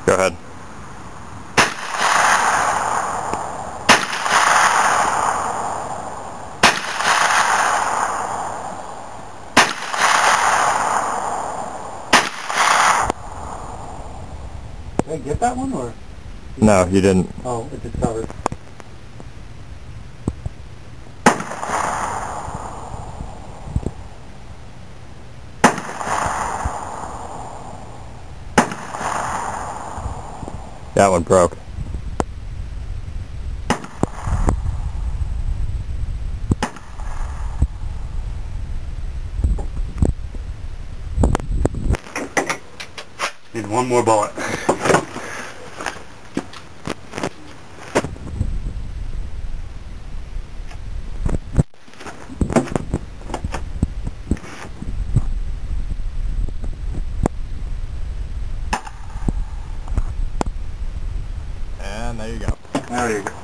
Go ahead. Did I get that one, or? No, you didn't. Oh, it just covered. That one broke. Need one more bullet. And there you go. There you go.